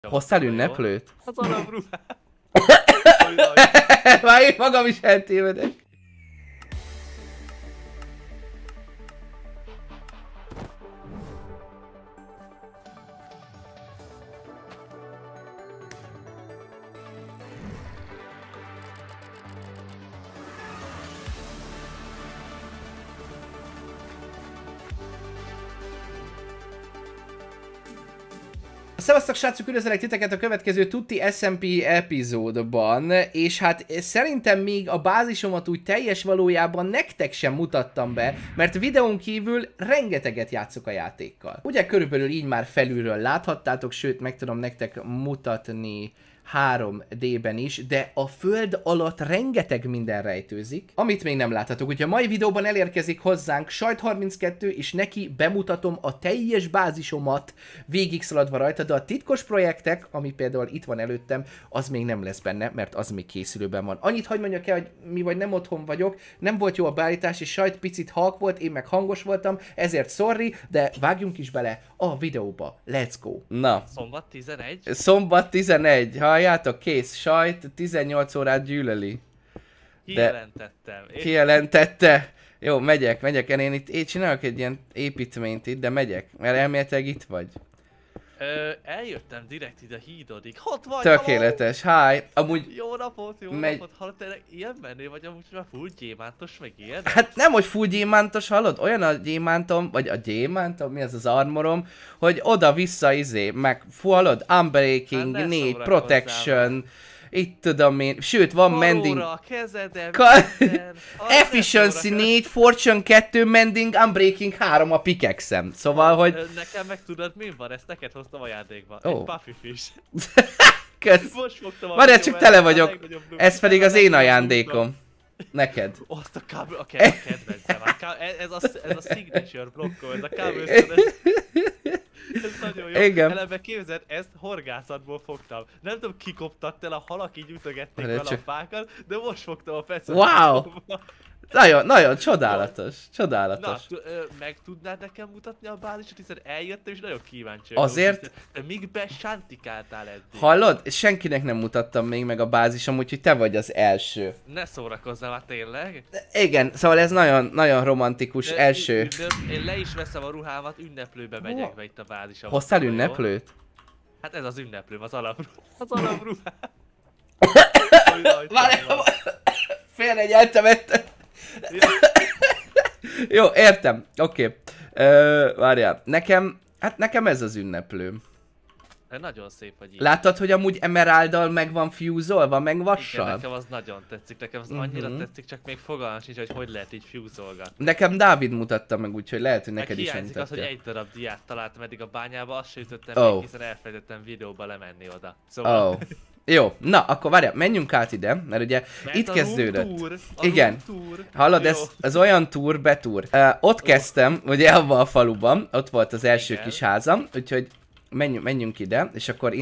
Hoztál ünneplőt? Az alapruhát. Már én magam is eltévedek. Szevasztok srácok, üdvözlök titeket a következő Tutti SMP epizódban, és hát szerintem még a bázisomat úgy teljes valójában nektek sem mutattam be, mert videón kívül rengeteget játszok a játékkal. Ugye körülbelül így már felülről láthattátok, sőt meg tudom nektek mutatni 3D-ben is, de a föld alatt rengeteg minden rejtőzik, amit még nem láthatok. Úgyhogy a mai videóban elérkezik hozzánk Sajt32, és neki bemutatom a teljes bázisomat végig szaladva rajta, de a titkos projektek, ami például itt van előttem, az még nem lesz benne, mert az még készülőben van. Annyit hagy mondjak el, hogy mi vagy nem otthon vagyok, nem volt jó a beállítás, és Sajt picit halk volt, én meg hangos voltam, ezért sorry, de vágjunk is bele a videóba. Let's go! Na. Szombat 11? Szombat 11, halljátok, kész, Sajt 18 órát gyűlöli. Kijelentettem. Kijelentette. Jó, megyek, én csinálok egy ilyen építményt itt, de megyek, mert elméletileg itt vagy. Eljöttem direkt ide a hídodig. Ott vagy! Tökéletes, hi! Amúgy... Jó napot! Hallod, tényleg ilyen menő vagy, amúgy már full gyémántos, meg ilyen? Hát nem, hogy full gyémántos, hallod? Olyan a gyémántom, vagy a gyémántom, mi az az armorom, hogy oda-vissza meg hallod? Unbreaking, hát 4, Protection, itt tudom én, sőt van mending... kezeden, Efficiency 4, Fortune 2, mending, Unbreaking 3 a pickaxe-em. Szóval, hogy... Nekem meg tudod mi van? Ezt neked hoztam ajándékba. Oh. Egy puffy fish. Kösz. Várjál, csak tele vagyok. Ez pedig az én ajándékom. Neked. Azt a kedvencem. Ez a signature blokkol, ez a kábelszönes. Ez nagyon jó. Igen. Eleve képzeld, ezt horgászatból fogtam. Nem tudom, kikoptatt el a halak, így ütögették vele a fákat, de most fogtam a fecet. Wow! Nagyon csodálatos. Na, meg tudnád nekem mutatni a bázisot, hiszen eljöttem és nagyon kíváncsi. Azért? De míg besántikáltál eddig? Hallod? Senkinek nem mutattam még meg a bázisom, úgyhogy te vagy az első. Ne szórakozzál már tényleg? Igen, szóval ez nagyon romantikus első. Én le is veszem a ruhámat, ünneplőbe megyek be itt a bázisomba. Hoztál ünneplőt? Hát ez az ünneplőm, az alapruhám. Várjál, félrenyeltem ettem. Jó, értem. Oké. Várjál. Nekem ez az ünneplőm. Nagyon szép vagy így. Láttad, hogy amúgy emeralddal meg van fuse-olva, meg vassal? Igen, nekem az nagyon tetszik, nekem az annyira tetszik, csak még fogalmam sincs, hogy lehet így fuse-olgatni. Nekem Dávid mutatta meg, úgyhogy lehet, hogy neked is mutatja. Az, hogy egy darab diát találtam eddig a bányába, azt se ütöttem még, hiszen elfelejtettem videóba lemenni oda. Szóval... Jó, na, akkor várjál, menjünk át ide, mert ugye itt kezdődött. Igen, hallod, ez olyan betúr. Ott kezdtem, ugye abban a faluban, ott volt az első kis házam, úgyhogy menjünk ide, és akkor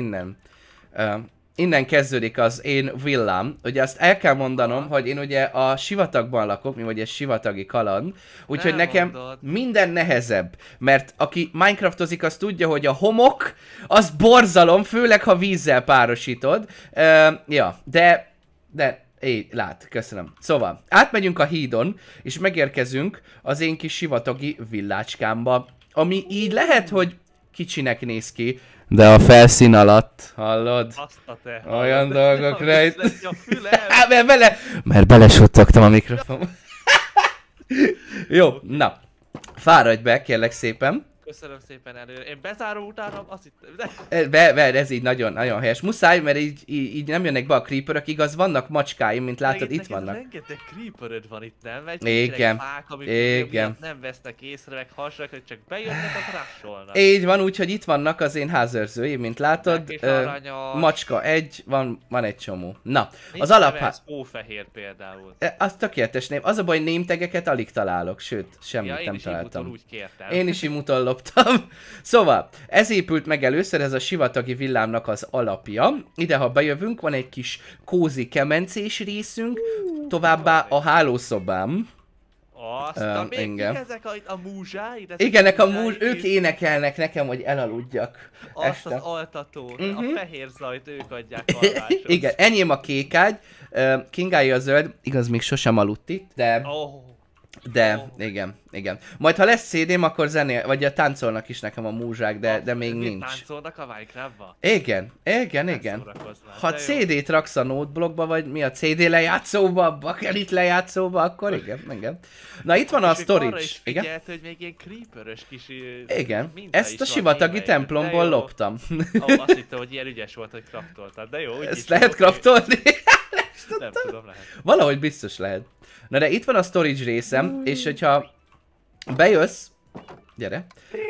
innen kezdődik az én villám. Ugye azt el kell mondanom, hogy én ugye a sivatagban lakok, mi vagy egy sivatagi kaland, úgyhogy nekem minden nehezebb, mert aki Minecraftozik, az tudja, hogy a homok, az borzalom, főleg ha vízzel párosítod. Ja, de lát, köszönöm. Szóval, átmegyünk a hídon, és megérkezünk az én kis sivatagi villácskámba, ami így lehet, hogy kicsinek néz ki, de a felszín alatt, hallod? Olyan dolgok rejt. Mert belesuttogtam a mikrofon. Jó, na. Fáradj be, kérlek szépen. Köszönöm szépen előre. Én bezárom utána, azt hittem. Ez így nagyon helyes. Muszáj, mert így nem jönnek be a creeperök, igaz, vannak macskáim, mint látod, itt vannak. Rengeteg creeperöd van itt, nem? Igen. Fák, amik nem vesznek észre, meg hasonlók, hogy csak bejönnek, az rásolnak. Így van, úgyhogy itt vannak az én házőrzőim, mint látod. Macska egy, van egy csomó. Na, az alapház. Hófehér például. Az tökéletes név. Az a baj, némtegeket alig találok, sőt, semmit nem találtam. Én is imutól loptam. Szóval, ez épült meg először, ez a sivatagi villámnak az alapja. Ide, ha bejövünk, van egy kis kózi kemencés részünk, továbbá a hálószobám. Azt igen. Ezek a múzsáid? Igen, ők énekelnek nekem, hogy elaludjak este. Az altatót, a fehér zajt ők adják alváshoz. Igen, enyém a kék ágy, Kingáé a zöld, igaz, még sosem aludt itt, de igen. Majd ha lesz CD-m, akkor vagy a táncolnak is nekem a múzsák, de még nincs. Táncolnak a Minecraftba? Igen. Ha CD-t raksz a notebookba, vagy mi a CD lejátszóba, a bakelit lejátszóba, akkor igen. Na itt van a storage. Arra is figyelt, hogy még ilyen creeper-ös kis... Igen, ezt a sivatagi templomból loptam. Azt hittem, hogy ilyen ügyes volt, hogy craftoltad, de jó. Ezt lehet craftolni? Nem tudom, lehet. Valahogy biztos lehet. Na de itt van a storage részem, és hogyha bejössz... Gyere.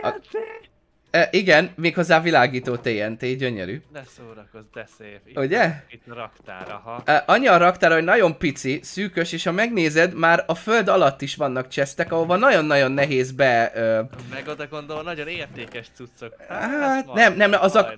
Igen, méghozzá világító TNT, gyönyörű. Ne szórakozz, de szép. Ugye? Itt a raktár, aha. Annyi a raktár, hogy nagyon pici, szűkös, és ha megnézed, már a föld alatt is vannak chestek, ahova nagyon-nagyon nehéz be... Meg oda gondolom, nagyon értékes cuccok. Hát nem,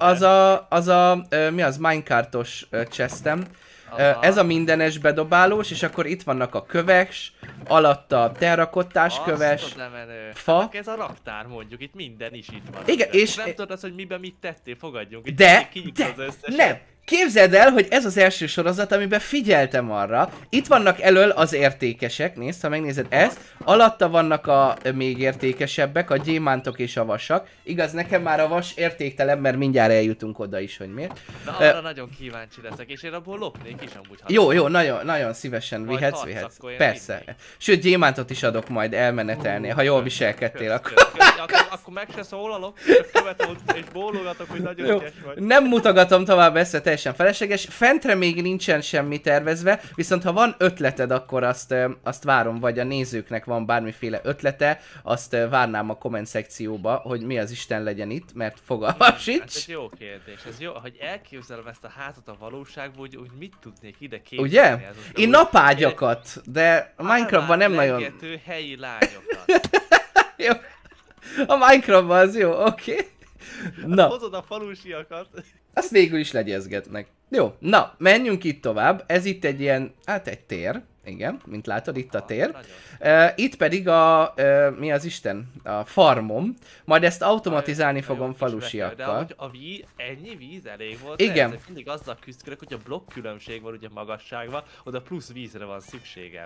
az a mi az, minecartos chestem. Ez a mindenes bedobálós, és akkor itt vannak a köves, alatta terrakottás köves, fa. Ez a raktár mondjuk, itt minden is itt van. Igen, és... Nem tudod azt, hogy miben mit tettél, fogadjunk. De nem! Képzeld el, hogy ez az első sorozat, amiben figyeltem arra. Itt vannak elől az értékesek, nézd, ha megnézed ezt. Alatta vannak a még értékesebbek, a gyémántok és a vasak. Igaz, nekem már a vas értéktelen, mert mindjárt eljutunk oda is, hogy miért. Na arra nagyon kíváncsi leszek, és én abból lopnék is amúgy. Jó, nagyon szívesen vihetsz. Persze. Sőt, gyémántot is adok majd elmenetelni, ha jól viselkedtél, akkor... Akkor meg se szólalok, csak követem és bólogatok, hogy nagyon ügyes vagy. Nem mutogatom tovább ezt, teljesen felesleges. Fentre még nincsen semmi tervezve, viszont ha van ötleted, akkor azt várom, vagy a nézőknek van bármiféle ötlete, azt várnám a komment szekcióba, hogy mi az Isten legyen itt, mert fogalmam sincs. Ez egy jó kérdés, ez jó, hogy elképzelem ezt a házat a valóságban, úgy mit tudnék ide képzelni. Ugye? Én napágyakat, de a Minecraftban nem nagyon... helyi lányokat. Jó. A Minecraftban az jó, oké. Na. Hozod a falusiakat. Azt végül is legyezgetnek. Jó, na, menjünk itt tovább. Ez itt egy ilyen, hát egy tér. Igen, mint látod, itt a tér. Itt pedig mi az Isten? A farmom. Majd ezt automatizálni fogom falusiakkal. De a ennyi víz elég volt? Igen. Mindig azzal küzdök, hogy a blokk különbség van ugye magasságban, oda plusz vízre van szükségem.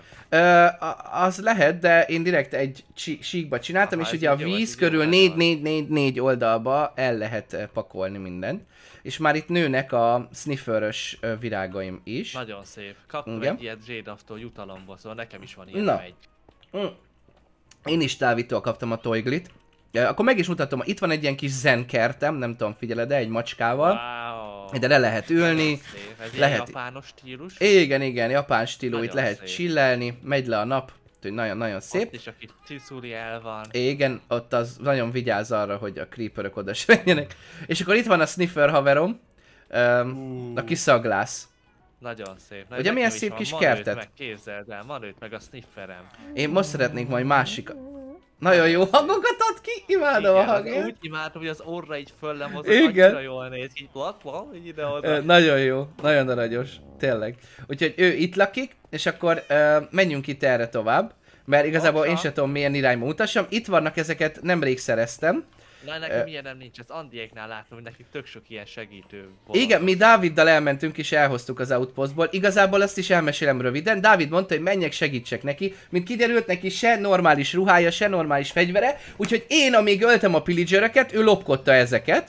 Az lehet, de én direkt egy síkba csináltam, és ugye a víz körül 4 oldalba el lehet pakolni mindent. És már itt nőnek a snifferös virágaim is. Nagyon szép. Kaptam egy ilyet J-Daftól jutalomból, szóval nekem is van ilyen egy. Én is Dávidtól kaptam a toyglit. Akkor meg is mutatom, itt van egy ilyen kis zen kertem, nem tudom, figyeled, de egy macskával. Wow. Ide le lehet ülni. Ez lehet... japános stílus? Igen, japán stílus, itt lehet chillelni, megy le a nap. Nagyon-nagyon szép. Ott is, aki Ciculi el van. Igen, ott az nagyon vigyáz arra, hogy a creeperök oda se menjenek. És akkor itt van a sniffer haverom, aki szaglász. Nagyon szép. Ugye milyen szép kis kertet? Meg, képzeld el, Manőt meg a snifferem. Én most szeretnék majd másik... Nagyon jó hangokat ad ki, imádom a hangját. Úgy imádom, hogy az orra így föllemozott, annyira jól néz, így így ide-oda. Nagyon jó, nagyon aranyos, tényleg. Úgyhogy ő itt lakik, és akkor menjünk itt erre tovább, mert igazából én sem tudom milyen irányba mutassam. Itt vannak, ezeket nemrég szereztem. Na, nekem ilyen nem nincs, az Andiéknál látom, hogy nekik tök sok ilyen segítő volt. Igen, mi Dáviddal elmentünk és elhoztuk az outpostból. Igazából azt is elmesélem röviden. Dávid mondta, hogy menjek, segítsek neki. Mint kiderült, neki se normális ruhája, se normális fegyvere. Úgyhogy én, amíg öltem a pillageröket, ő lopkodta ezeket.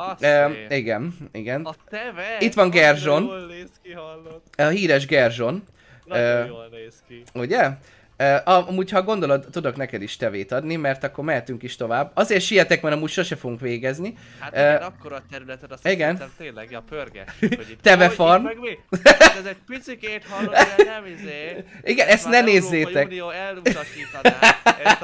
Igen. A teve? Itt van Gerzson. Jól néz ki, hallod. A híres Gerzson. Nagyon jól néz ki. Ugye? Amúgy, ha gondolod, tudok neked is tevét adni, mert akkor mehetünk is tovább. Azért sietek, mert amúgy sose fogunk végezni. Hát igen, akkora területed, azt hiszem tényleg, ja, pörges. Tevefarm. Ez egy picikét hallod, de nem izé. Igen, ezt ne nézzétek. Unió elutasítaná.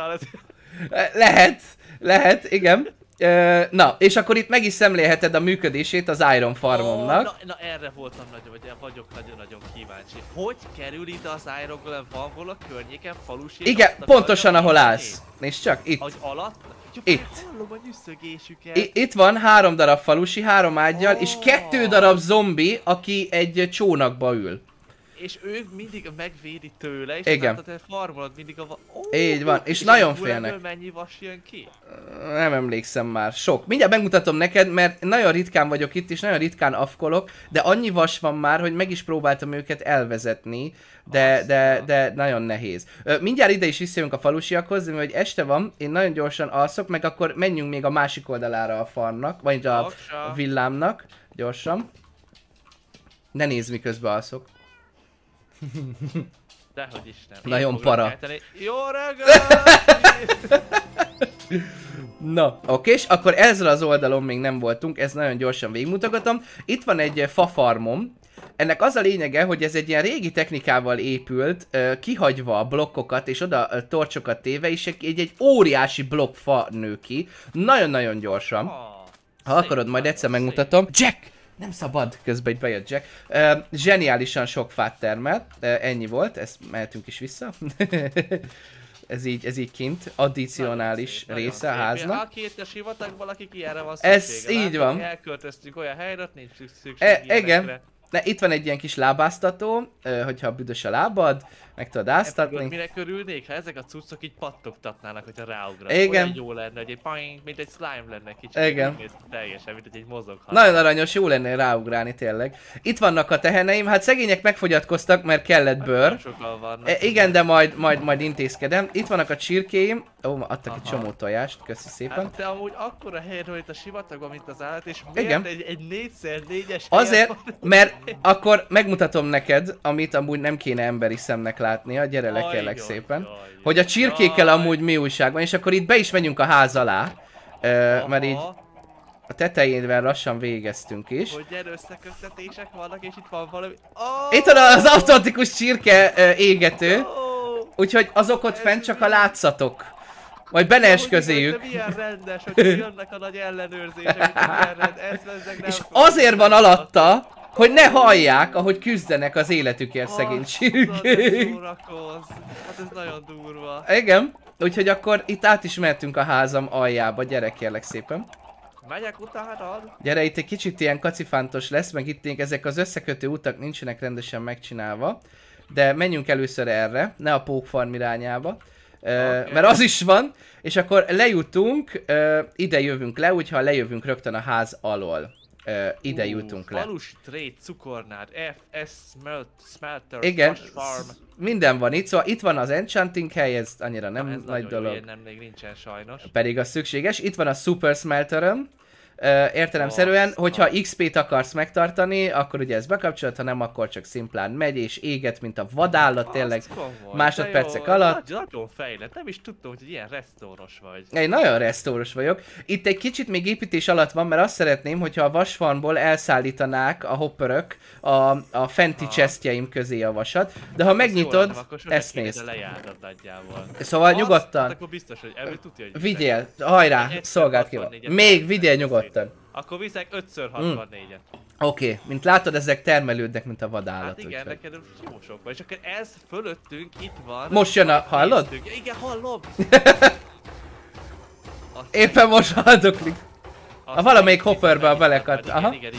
Lehet, igen. Na, és akkor itt meg is szemlélheted a működését az Iron Farmomnak. Na erre voltam vagyok nagyon-nagyon kíváncsi. Hogy kerül ide az Iron Golem? Van vala környéken falusi? Igen, pontosan ahol állsz. Nézd csak, itt. Az alatt? Itt. Hallom a nyüsszögésüket. Itt van 3 darab falusi, 3 ággyal, és 2 darab zombi, aki egy csónakba ül. És ő mindig megvédi tőle, és igen. azáltal te farmolod mindig a így van, és nagyon félnek. Mennyi vas jön ki? Nem emlékszem már, sok. Mindjárt megmutatom neked, mert nagyon ritkán vagyok itt, és nagyon ritkán afkolok, de annyi vas van már, hogy meg is próbáltam őket elvezetni, de nagyon nehéz. Mindjárt ide is visszajönk a falusiakhoz, de hogy este van, én nagyon gyorsan alszok, meg akkor menjünk még a másik oldalára a farmnak, vagy a villámnak, gyorsan. Ne nézd, miközben alszok. Dehogy is nem. Nagyon para. Jó reggelt! Na, oké, és akkor ezzel az oldalon még nem voltunk, ezt nagyon gyorsan végigmutogatom. Itt van egy fafarmom. Ennek az a lényege, hogy ez egy ilyen régi technikával épült, kihagyva a blokkokat és oda torcsokat téve, és egy óriási blokkfa nő ki. Nagyon-nagyon gyorsan. Ha akarod, majd egyszer megmutatom. Jack! Nem szabad, közben itt bejött Jack. Zseniálisan sok fát termel, ennyi volt, ezt mehetünk is vissza. ez így kint, addicionális része a háznak. Ha két sivatagban, akik ilyenre van szüksége. Ez így van. Elköltöztünk olyan helyre, nincs szükség igen. Itt van egy ilyen kis lábáztató, hogyha büdös a lábad, meg tudod áztatni. Mire körülnék, ha ezek a cuccok így pattogtatnának, hogyha ráugranak. Igen. Olyan jó lenne, hogy egy poing, mint egy slime lenne kicsit. Igen. Teljesen, mint egy mozoghat. Nagyon aranyos, jó lenne ráugrálni tényleg. Itt vannak a teheneim, hát szegények megfogyatkoztak, mert kellett bőr. Sokan vannak. Igen, de majd intézkedem. Itt vannak a csirkéim. Ó, adtak egy csomó tojást, köszi szépen. Hát te amúgy akkora helyen vagy itt a sivatagban, mint az állat, és miért egy 4x4-es azért, mert akkor megmutatom neked, amit amúgy nem kéne emberi szemnek látnia, gyere le kérlek szépen. Hogy a csirkékkel amúgy mi újság van, és akkor itt be is menjünk a ház alá. Mert így a tetejével lassan végeztünk is. Hogy ilyen összeköttetések vannak, és itt van valami... Itt van az automatikus csirke égető. Úgyhogy azok ott fent csak a látszatok. Majd be ne esközéljük. Milyen rendes, hogy jönnek a nagy ellenőrzések, és azért van alatta, hogy ne hallják, ahogy küzdenek az életükért szegény csirkék. Hát ez nagyon durva. Igen, úgyhogy akkor itt át is mehetünk a házam aljába, gyere kérlek szépen. Megyek utánad. Gyere, itt egy kicsit ilyen kacifántos lesz, meg itt ezek az összekötő utak nincsenek rendesen megcsinálva. De menjünk először erre, ne a pókfarm irányába. Mert az is van, és akkor lejutunk, ide jövünk le, úgyha lejövünk rögtön a ház alól. Ide jutunk le. Falusi trade, cukornád, FS Smelter, igen, farm. Minden van itt, szóval itt van az enchanting hely, ez annyira nem ez nagy dolog. Jó, nem még nincsen sajnos. Pedig az szükséges. Itt van a Super Smelteröm. Értelemszerűen, hogyha XP-t akarsz megtartani, akkor ugye ez bekapcsolod, ha nem, akkor csak szimplán megy és éget, mint a vadállat, tényleg másodpercek alatt. Nagyon fejlett, nem is tudtam, hogy ilyen resztóros vagy. Én nagyon resztóros vagyok. Itt egy kicsit még építés alatt van, mert azt szeretném, hogyha a vasfarmból elszállítanák a hopperök a fenti chestjeim közé a vasat, de ha megnyitod, ezt nézd. Szóval nyugodtan. Akkor biztos, hogy ebből tudja, hogy vigyél, hajrá, szolgált ki. Még vigyél nyugodtan. Akkor viszek 5x64-et. Oké, mint látod, ezek termelődnek, mint a vadállat. Hát igen, neked jó sok van. És akkor ez fölöttünk itt van. Most jön a... hallod? Ja, igen, hallom! Éppen most haldoklik. A valamelyik hopperbe a belekadt. Aha. Igen.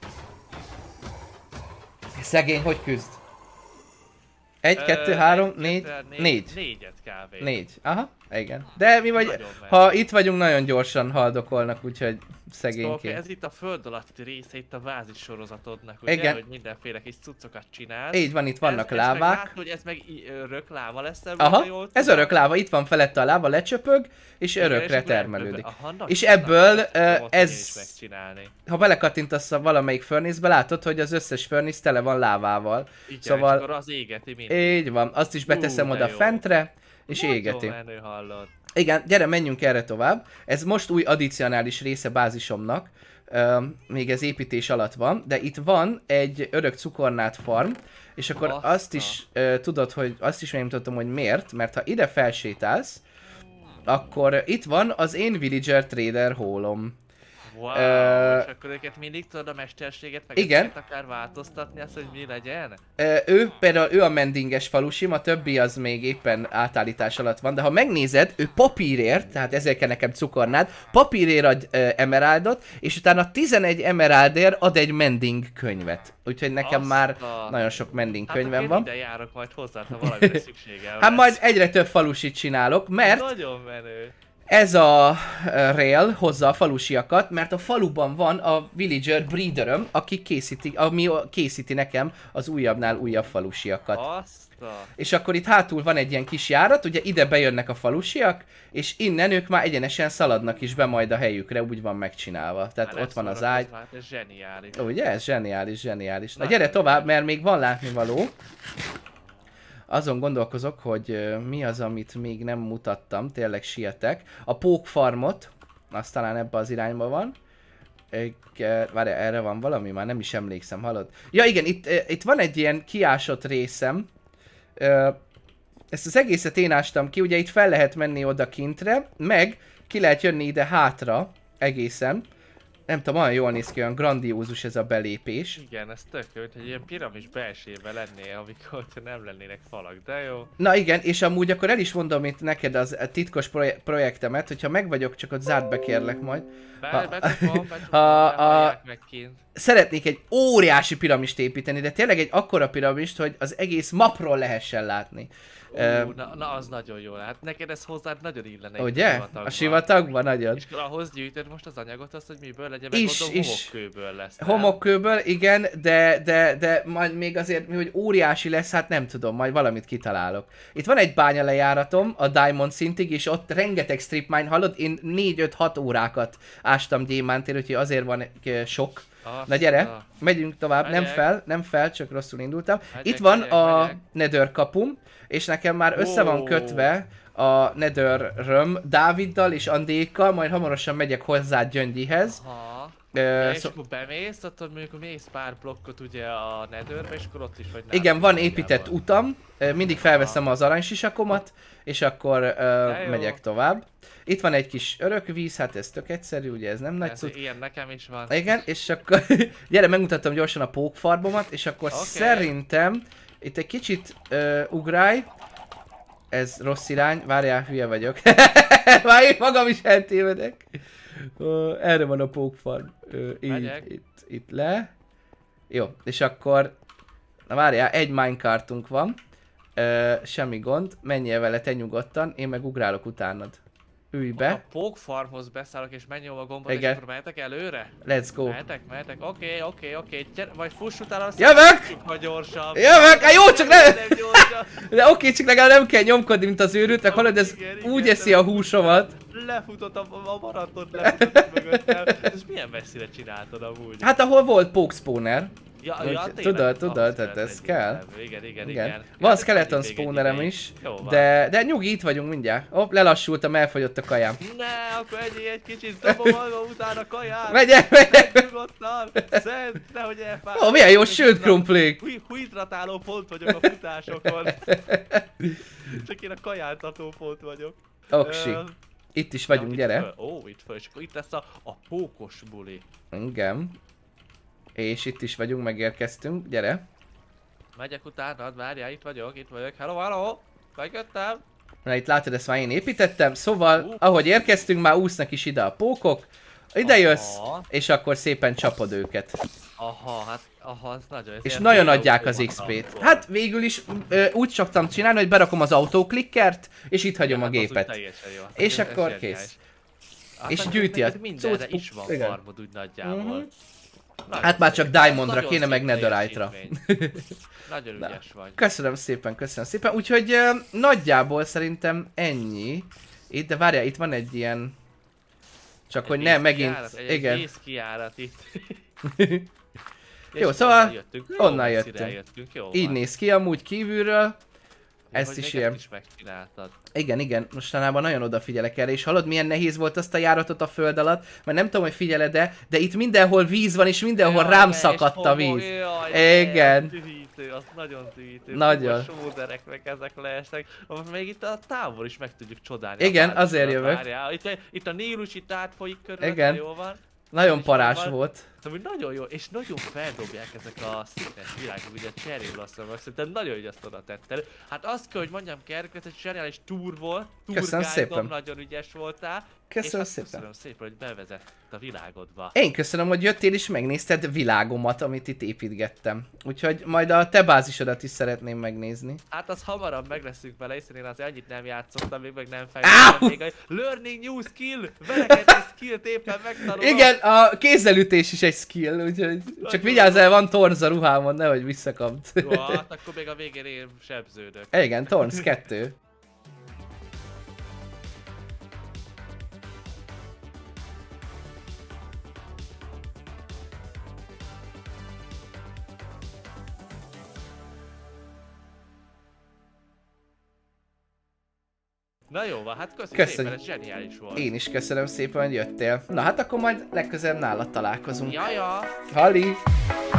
Szegény, hogy küzd? 1, 2, 3, 4, 4. 4-et kb. 4, aha, igen. De mi vagy, ha itt vagyunk, nagyon gyorsan haldokolnak, úgyhogy szegényként. Ez itt a föld alatti része, itt a vázis sorozatodnak, ugye? Igen. Hogy mindenféle kis cuccokat csinálsz. Így van, itt vannak lávák. Ez meg hogy ez meg örök láva lesz ebből, aha, jól ez örök láva, itt van felette a láva, lecsöpög, és igen, örökre termelődik. És ebből ez... Ha belekattintasz a valamelyik furnace-be, látod, hogy az összes furnace tele van lávával. Igen, szóval... és akkor az égeti mindig. Így van, azt is beteszem oda fentre, és égeti. Igen, gyere, menjünk erre tovább. Ez most új addicionális része bázisomnak. Még ez építés alatt van, de itt van egy örök cukornát farm, és akkor azt is tudod, hogy azt is megmutatom, hogy miért, mert ha ide felsétálsz, akkor itt van az én Villager Trader hólom. Wow, és akkor őket mindig tudod a mesterséget, meg igen. akár változtatni azt, hogy mi legyen? Ő a mendinges falusim, a többi az még éppen átállítás alatt van, de ha megnézed, ő papírért, tehát ezért kell nekem cukornád, papírért ad emeraldot, és utána 11 emeraldért ad egy mending könyvet. Úgyhogy nekem már nagyon sok mending könyvem van. Hát járok majd hozzá, ha valamire szükségem Hát majd egyre több falusit csinálok, mert nagyon menő. ez a rail hozza a falusiakat, mert a faluban van a villager breederöm, ami készíti nekem az újabbnál újabb falusiakat. És akkor itt hátul van egy ilyen kis járat, ugye ide bejönnek a falusiak, és innen ők már egyenesen szaladnak is be majd a helyükre, úgy van megcsinálva. Tehát ott van az ágy. Ez zseniális. Ugye? Ez zseniális. Na gyere tovább, mert még van látnivaló. Azon gondolkozok, hogy mi az, amit még nem mutattam, tényleg sietek. A Poke Farmot, az talán ebbe az irányba van. Várj, erre van valami? Már nem is emlékszem, hallod? Ja igen, itt van egy ilyen kiásott részem. Ezt az egészet én ástam ki, ugye itt fel lehet menni oda kintre, meg ki lehet jönni ide hátra egészen. Nem tudom, olyan jól néz ki, olyan grandiózus ez a belépés. Igen, ez tök jó, hogy egy ilyen piramis belsejében lennél, amikor nem lennének falak, de jó. Na igen, és amúgy akkor el is mondom itt neked az a titkos projektemet, hogyha meg vagyok, csak ott zárd be kérlek majd. Szeretnék egy óriási piramist építeni, de tényleg egy akkora piramist, hogy az egész mapról lehessen látni. Na az nagyon jó, hát neked ez hozzád nagyon illene. Ugye? A sivatagban nagyon. És ahhoz gyűjtöd most az anyagot, azt, hogy miből legyen, meg gondolom homokkőből lesz. Homokkőből, igen, de majd még azért, hogy óriási lesz, hát nem tudom, majd valamit kitalálok. Itt van egy bányalejáratom a Diamond szintig, és ott rengeteg strip mine, hallod? Én 4-5-6 órákat ástam gyémántért, úgyhogy azért van sok. Na gyere, megyünk tovább, nem fel, csak rosszul indultam. Itt van a Nether kapum, és nekem már össze van kötve a Netheröm Dáviddal és Andékkal, majd hamarosan megyek hozzá Gyöngyihez. És akkor bemész, attól mondjuk mész pár blokkot ugye a Netherbe, és akkor ott is vagy. Igen, van épített utam, mindig felveszem az aranysisakomat, és akkor megyek tovább. Itt van egy kis örök víz, hát ez tök egyszerű, ugye ez nem nagy cucc. Ilyen nekem is van. Igen, és akkor gyere, megmutattam gyorsan a Poke Farmomat, és akkor szerintem itt egy kicsit ugrálj. Ez rossz irány, várjál, hülye vagyok. Már én magam is eltévedek. Erre van a Poke Farm. Itt le. Jó, és akkor... Na várjál, egy minecartunk van. Semmi gond, menjél vele te nyugodtan, én meg ugrálok utánad. Ülj be. A Poke Farmhoz beszállok és megnyom a gombot, és akkor mehetek előre? Let's go. Mehetek. Oké. Vagy fuss utána, azt jövök! Ha gyorsabb. Jövök! Hát jó, csak nem! De oké, csak legalább nem kell nyomkodni, mint az őrült, meg hallod, ez úgy eszi a húsomat. Lefutott a maraton, lefutott mögöttem. Ez milyen messzire csináltad amúgy? Hát ahol volt Poke Spawner. Tudod, tehát ez kell. Igen. Van skeleton spawnerem is, de nyugi, itt vagyunk mindjárt. Hopp, lelassultam, elfogyott a kajám. Ne, akkor egyél egy kicsit, dobom utána kaját. Megyek. Nyugodtan, szent, nehogy elfáll. Ó, milyen jó sült krumplik. Hidratáló pont vagyok a futásokon. Csak én a kajáltató pont vagyok. Oksi. Itt is vagyunk, gyere. Itt föl, és akkor itt lesz a pókos buli. Igen. És itt is vagyunk, megérkeztünk, gyere. Megyek utánad, várjál, itt vagyok. Hello, megjöttem. Na itt látod, ezt már én építettem, szóval ahogy érkeztünk, már úsznak is ide a pókok. Ide jössz, és akkor szépen csapod őket. Az nagyon. És nagyon adják az XP-t. Hát végül is úgy szoktam csinálni, hogy berakom az autoklikkert, és itt hagyom a gépet. És akkor kész. És gyűjti a mindenre is van farmod úgy nagyjából. Hát már csak Diamondra kéne, meg Netherite-ra. Nagyon ügyes vagy. Köszönöm szépen. Úgyhogy nagyjából szerintem ennyi. Itt, de várjál, itt van egy ilyen... Csak hogy nem, megint... Igen. Egy vészkijárat itt. Jó, szóval onnan jöttünk. Így néz ki amúgy kívülről. Ezt is ilyen. Igen, mostanában nagyon odafigyelek erre, és hallod, milyen nehéz volt azt a járatot a föld alatt, mert nem tudom, hogy figyeled-e, de itt mindenhol víz van, és mindenhol rám szakadt a víz. Igen. Tűhítő, az nagyon tűhítő. Nagyon. A sóderek meg ezek leesnek. Még itt a távol is meg tudjuk csodálni. Igen, azért jövök. Itt a Nílus itt átfolyik körülötte, jó van. Nagyon parás volt. Amúgy nagyon jó, és nagyon feldobják ezek a színes világok, ugye a Cherry Blossom-ok, szerintem nagyon hogy azt oda tettél. Hát azt kell, hogy mondjam Kerk, ez egy zseniális túr volt, Köszönöm szépen. nagyon ügyes voltál. Köszönöm és szépen. Köszönöm szépen, hogy bevezett a világodba. Én köszönöm, hogy jöttél és megnézted világomat, amit itt építgettem. Úgyhogy majd a te bázisodat is szeretném megnézni. Hát az hamarabb meg leszünk vele, hiszen én azért annyit nem játszottam, még meg nem fejlődtem. Még a learning new skill, verekedni skillt éppen megtanulom. Igen, a kézzelütés is egy skill, úgyhogy csak vigyázz el, van torz a ruhámon, nehogy visszakapd. Jó, hát akkor még a végén én sebződök. Igen, torz 2. Na jó van, hát köszönöm szépen, ez zseniális volt. Én is köszönöm szépen, hogy jöttél. Na hát akkor majd legközelebb nálad találkozunk. Jaja! Halli!